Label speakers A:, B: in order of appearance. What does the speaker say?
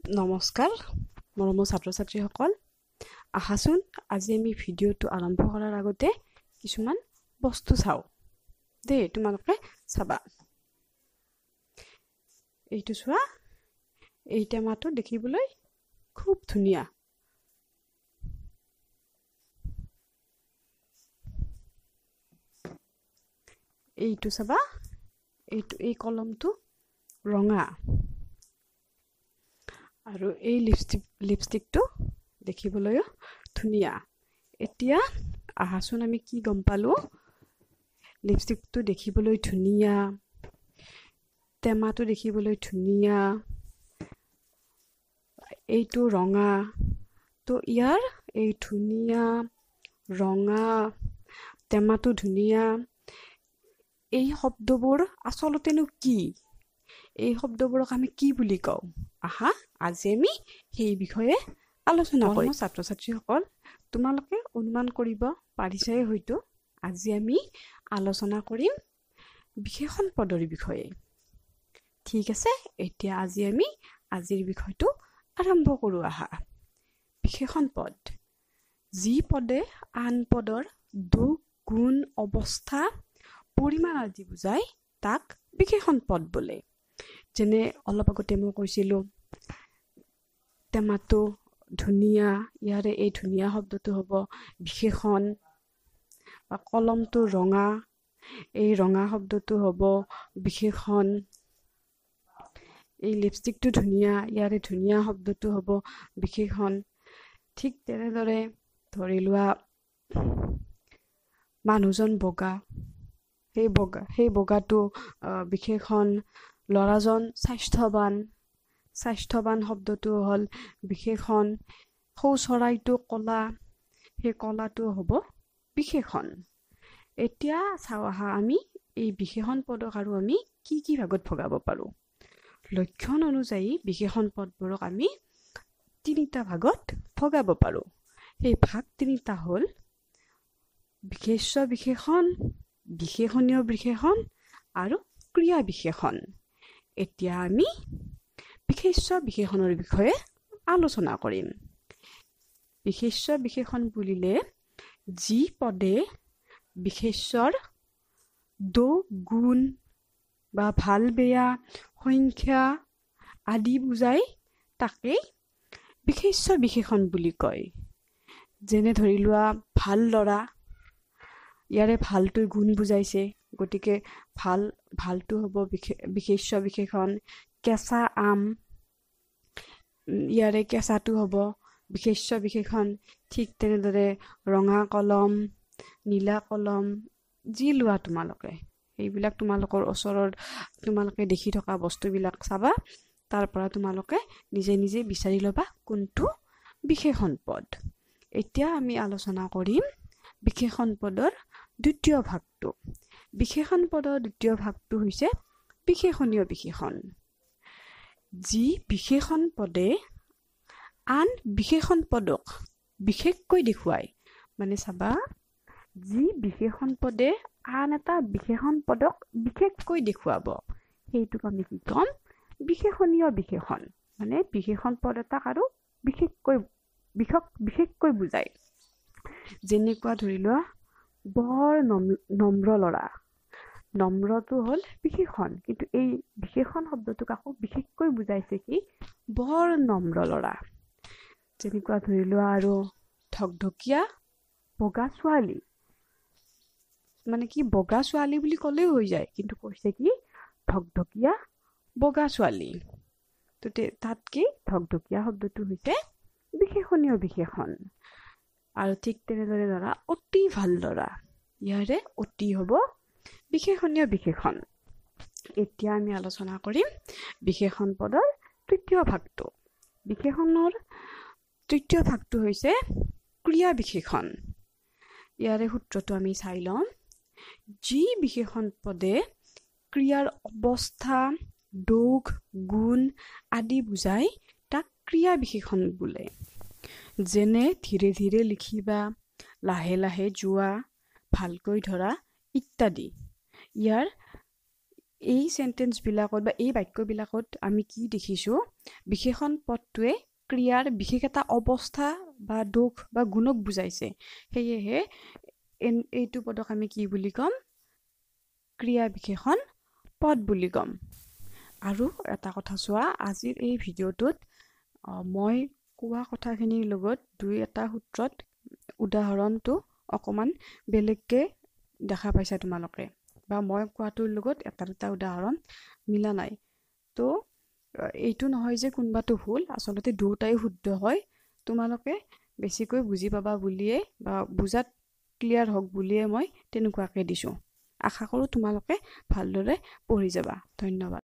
A: নমস্কাৰ মৰমৰ ছাত্ৰ-ছাত্ৰীসকল আহাচোন আজি আমি ভিডিঅ'টো আৰম্ভ কৰাৰ আগতে কিছুমান বস্তু চাও দে তোমালোকে চাবা এইটো চোৱা এই টেমাটো দেখিবলৈ খুব ধুনীয়া এইটো চাবা এই কলমটো ৰঙা আৰু এই লিপষ্টিকটো দেখিবলৈ ধুনীয়া এতিয়া আহাচোন আমি কি গম পালো লিপষ্টিকটো দেখিবলৈ ধুনীয়া টেমাটো দেখিবলৈ ধুনীয়া এইটো ৰঙা তো ইয়াৰ এই ধুনীয়া ৰঙা টেমাটো ধুনীয়া এই শব্দবোৰ আসলতেনো কি এই শব্দবোৰক আমি কি বুলি কওঁ আহা আজি আমি সেই বিষয়ে আলোচনা কৰিম ছাত্ৰ-ছাত্ৰীসকল তোমালোকে অনুমান কৰিব পাৰিছাই হয়তো আজি আমি আলোচনা কৰিম বিশেষণ পদৰ বিষয়ে ঠিক আছে এতিয়া আজি আমি আজিৰ বিষয়টো আৰম্ভ কৰো আহা বিশেষণ পদ যি পদে আন পদৰ দুখ গুণ অৱস্থা পৰিমাণ আদি বুজায় তাক বিশেষণ পদ বোলে যেনে অলপ আগতে মই কৈছিলো টেমাটো ধুনীয়া ইয়াৰে এই ধুনীয়া শব্দটো হ'ব বিশেষণ বা কলমটো ৰঙা এই ৰঙা শব্দটো হ'ব বিশেষণ এই লিপষ্টিকটো ধুনীয়া ইয়াৰে ধুনীয়া শব্দটো হ'ব বিশেষণ ঠিক তেনেদৰে ধৰি লোৱা মানুহজন বগা সেই বগাটো বিশেষণ ল'ৰাজন স্বাস্থ্যৱান শব্দটো হ'ল বিশেষণ সৌ চৰাইটো কলা সেই কলাটো হ'ব বিশেষণ এতিয়া চাও আহা আমি এই বিশেষণ পদক আৰু আমি কি ভাগত ভগাব পাৰো লক্ষণ অনুযায়ী বিশেষণ পদবোৰক আমি তিনিটা ভাগত ভগাব পাৰো সেই ভাগ তিনিটা হ'ল বিশেষ্য বিশেষণ বিশেষণীয় বিশেষণ আৰু ক্ৰিয়া বিশেষণ এতিয়া আমি বিশেষ্য বিশেষণৰ বিষয়ে আলোচনা কৰিম বিশেষ্য বিশেষণ বুলিলে যি পদে বিশেষ্যৰ দোষ গুণ বা ভাল বেয়া সংখ্যা আদি বুজায় তাকেই বিশেষ্য বিশেষণ বুলি কয় যেনে ধৰি লোৱা ভাল ল'ৰা ইয়াৰে ভালটো গুণ বুজাইছে গতিকে ভালটো হ'ব বিশেষ্য বিশেষণ কেঁচা আম ইয়াৰে কেঁচাটো হ'ব বিশেষ্য বিশেষণ ঠিক তেনেদৰে ৰঙা কলম নীলা কলম যি লোৱা তোমালোকে এইবিলাক তোমালোকৰ ওচৰত তোমালোকে দেখি থকা বস্তুবিলাক চাবা তাৰ পৰা তোমালোকে নিজে নিজে বিচাৰি ল'বা কোনটো বিশেষণ পদ এতিয়া আমি আলোচনা কৰিম বিশেষণ পদৰ দ্বিতীয় ভাগটো বিশেষণ পদৰ দ্বিতীয় ভাগটো হৈছে বিশেষণীয় বিশেষণ যি বিশেষণ পদে আন বিশেষণ পদক বিশেষকৈ দেখুৱায় মানে চাবা যি বিশেষণ পদে আন এটা বিশেষণ পদক বিশেষকৈ দেখুৱাব সেইটোক আমি কি ক'ম বিশেষণীয় বিশেষণ মানে বিশেষণ পদ এটাক আৰু বিশেষকৈ বুজায় যেনেকুৱা ধৰি লোৱা বৰ নম্ৰ ল'ৰা নম্ৰটো হ'ল বিশেষণ কিন্তু এই বিশেষণ শব্দটোক আকৌ বিশেষকৈ বুজাইছে কি বৰ নম্ৰ ল'ৰা যেনেকুৱা ধৰি লোৱা আৰু ধকধকীয়া বগা ছোৱালী মানে কি বগা ছোৱালী বুলি ক'লেও হৈ যায় কিন্তু কৈছে কি ধকধকীয়া বগা ছোৱালী তো তাত কি ধকধকীয়া শব্দটো হৈছে বিশেষণীয় বিশেষণ আৰু ঠিক তেনেদৰে ধৰা অতি ভাল ল'ৰা ইয়াৰে অতি হ'ব বিশেষণীয় বিশেষণ এতিয়া আমি আলোচনা কৰিম বিশেষণ পদৰ তৃতীয় ভাগটো বিশেষণৰ তৃতীয় ভাগটো হৈছে ক্ৰিয়া বিশেষণ ইয়াৰে সূত্ৰটো আমি চাই লম যি বিশেষণ পদে ক্ৰিয়াৰ অৱস্থা দোষ গুণ আদি বুজায় তাক ক্ৰিয়া বিশেষণ বোলে যেনে ধীৰে ধীৰে লিখিবা লাহে লাহে যোৱা ভালকৈ ধৰা ইত্যাদি ইয়াৰ এই সেন্টেন্সবিলাকত বা এই বাক্যবিলাকত আমি কি দেখিছোঁ, বিশেষণ পদটোৱে ক্ৰিয়াৰ বিশেষ এটা অৱস্থা বা দুখ বা গুণক বুজাইছে। সেয়েহে এইটো পদক আমি কি বুলি ক'ম? ক্ৰিয়া বিশেষণ পদ বুলি ক'ম। আৰু এটা কথা চোৱা, আজিৰ এই ভিডিঅ'টোত মই কোৱা কথাখিনিৰ লগত দুই এটা সূত্ৰত উদাহৰণটো অকণমান বেলেগকৈ দেখা পাইছা তোমালোকে, বা মই কোৱাটোৰ লগত এটা দুটা উদাহৰণ মিলা নাই। তো এইটো নহয় যে কোনোবাটো ভুল, আচলতে দুয়োটাই শুদ্ধ হয়। তোমালোকে বেছিকৈ বুজি পাবা বুলিয়ে বা বুজাত ক্লিয়াৰ হওক বুলিয়ে মই তেনেকুৱাকৈ দিছোঁ। আশা কৰোঁ তোমালোকে ভালদৰে পঢ়ি যাবা। ধন্যবাদ।